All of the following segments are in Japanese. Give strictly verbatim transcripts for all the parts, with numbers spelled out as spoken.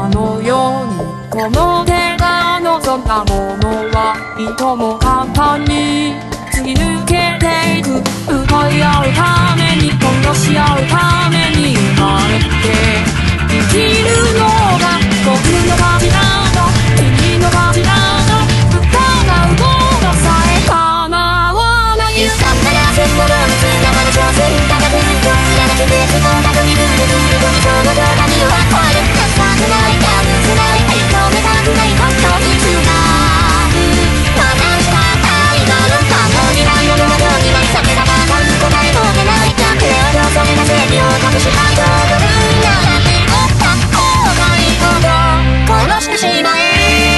かのようにこの手が望んだものはいとも簡単に突き抜けていく。奪い合うために殺し合うために生まれて生きるのが僕の勝ちなの、君の勝ちなの。疑うことさえ叶わない。勇敢なら全部の道長の挑戦高く一つやなくて不幸なくにブルブルとその状態には超える。情くないやるつない認めたくないことにつなぐ。話した愛がの可能にない世の中にない避けたばかり答えも出ない。弱点をそめな正義を隠したいと思うなら手をた方がいいほど殺してしまえ。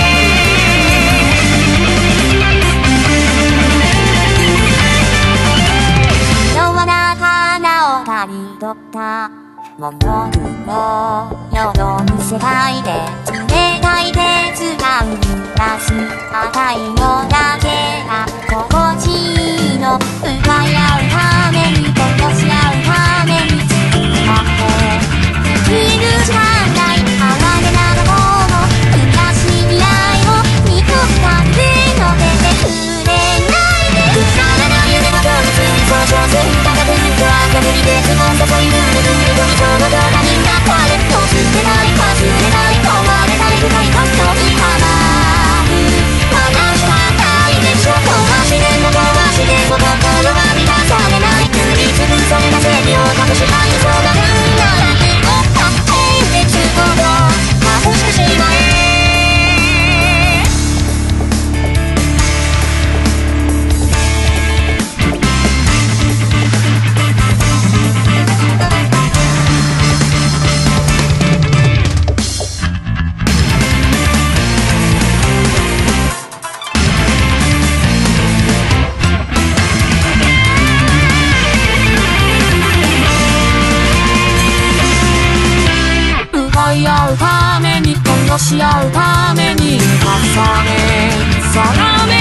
弱な花を刈り取ったモノクロ世の世界で冷たい鉄が生み出す赤いのだけが心地いいの。奪い合うために殺し合うために作ったって生きるしかない哀れな過去も悔しい未来も憎った手の出てくれないで。くだらない夢がどうついそう挑戦高くいく赤くに鉄も注いでるるるるその状態になったれ。どうしてない忘れない問われない深いことにハマる。話した愛でしょ壊しでも壊しでも心は満たされない。塗りつぶされた正義を隠したい。そうなるなら手をたって別ほど隠してしまえ。奪い合うために殺し合うために重ね定め